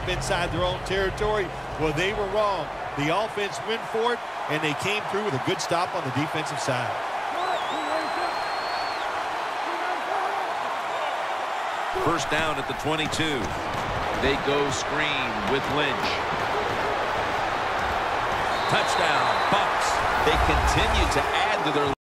up inside their own territory. Well, they were wrong. The offense went for it, and they came through with a good stop on the defensive side. First down at the 22. They go screen with Lynch. Touchdown, Bucks. They continue to add to their